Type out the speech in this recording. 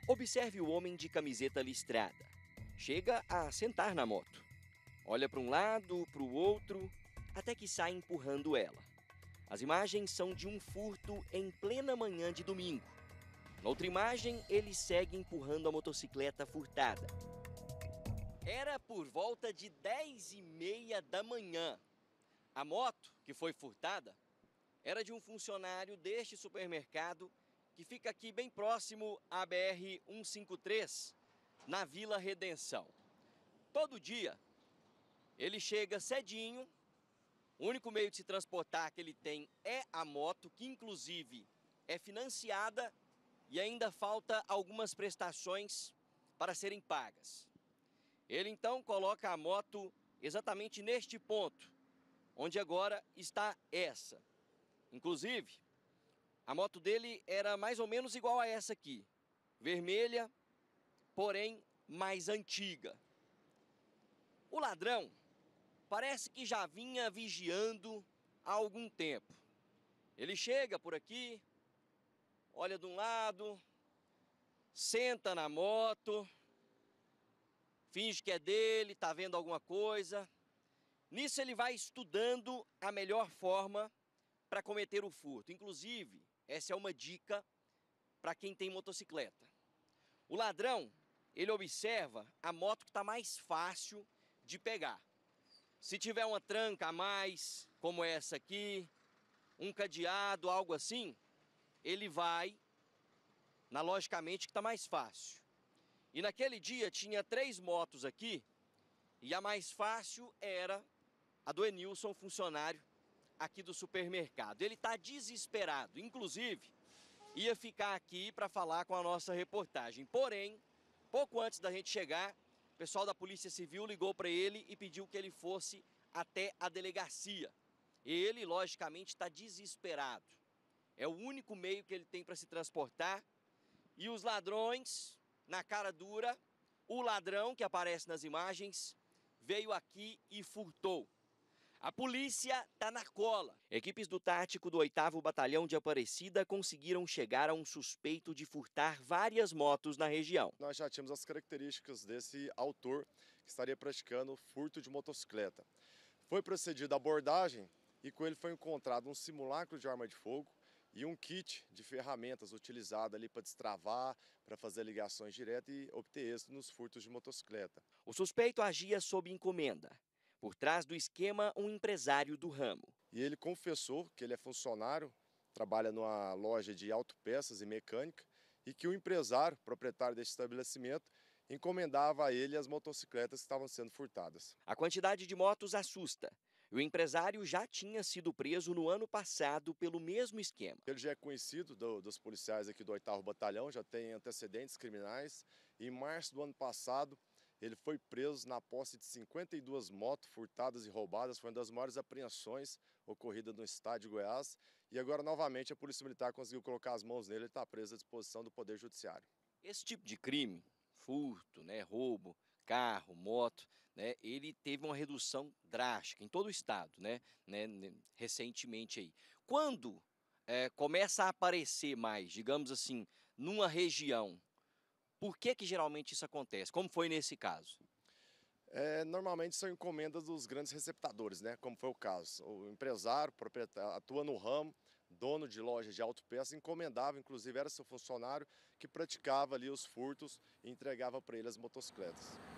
Observe o homem de camiseta listrada. Chega a sentar na moto. Olha para um lado, para o outro, até que sai empurrando ela. As imagens são de um furto em plena manhã de domingo. Na outra imagem, ele segue empurrando a motocicleta furtada. Era por volta de 10h30 da manhã. A moto que foi furtada era de um funcionário deste supermercado que fica aqui bem próximo à BR-153, na Vila Redenção. Todo dia ele chega cedinho, o único meio de se transportar que ele tem é a moto, que inclusive é financiada e ainda falta algumas prestações para serem pagas. Ele então coloca a moto exatamente neste ponto, onde agora está essa. Inclusive, a moto dele era mais ou menos igual a essa aqui, vermelha, porém mais antiga. O ladrão parece que já vinha vigiando há algum tempo. Ele chega por aqui, olha de um lado, senta na moto, finge que é dele, está vendo alguma coisa. Nisso ele vai estudando a melhor forma para cometer o furto. Inclusive, essa é uma dica para quem tem motocicleta. O ladrão, ele observa a moto que está mais fácil de pegar. Se tiver uma tranca a mais, como essa aqui, um cadeado, algo assim, ele vai na logicamente que está mais fácil. E naquele dia tinha 3 motos aqui e a mais fácil era a do Enilson, funcionário aqui do supermercado. Ele está desesperado, inclusive ia ficar aqui para falar com a nossa reportagem. Porém, pouco antes da gente chegar, o pessoal da Polícia Civil ligou para ele e pediu que ele fosse até a delegacia. Ele, logicamente, está desesperado. É o único meio que ele tem para se transportar. E os ladrões, na cara dura, o ladrão que aparece nas imagens, veio aqui e furtou. A polícia está na cola. Equipes do tático do 8º Batalhão de Aparecida conseguiram chegar a um suspeito de furtar várias motos na região. Nós já tínhamos as características desse autor que estaria praticando furto de motocicleta. Foi procedida a abordagem e com ele foi encontrado um simulacro de arma de fogo e um kit de ferramentas utilizado ali para destravar, para fazer ligações diretas e obter êxito nos furtos de motocicleta. O suspeito agia sob encomenda. Por trás do esquema, um empresário do ramo. E ele confessou que ele é funcionário, trabalha numa loja de autopeças e mecânica e que o empresário, proprietário desse estabelecimento, encomendava a ele as motocicletas que estavam sendo furtadas. A quantidade de motos assusta. O empresário já tinha sido preso no ano passado pelo mesmo esquema. Ele já é conhecido dos policiais aqui do 8º Batalhão, já tem antecedentes criminais. E em março do ano passado, ele foi preso na posse de 52 motos furtadas e roubadas. Foi uma das maiores apreensões ocorridas no estado de Goiás. E agora, novamente, a Polícia Militar conseguiu colocar as mãos nele. Ele está preso à disposição do Poder Judiciário. Esse tipo de crime, furto, roubo, carro, moto, ele teve uma redução drástica em todo o estado, recentemente aí. Quando começa a aparecer mais, digamos assim, numa região, por que geralmente isso acontece? Como foi nesse caso? Normalmente são encomendas dos grandes receptadores, como foi o caso. O empresário, proprietário, atua no ramo, dono de loja de autopeças, encomendava, inclusive era seu funcionário, que praticava ali os furtos e entregava para ele as motocicletas.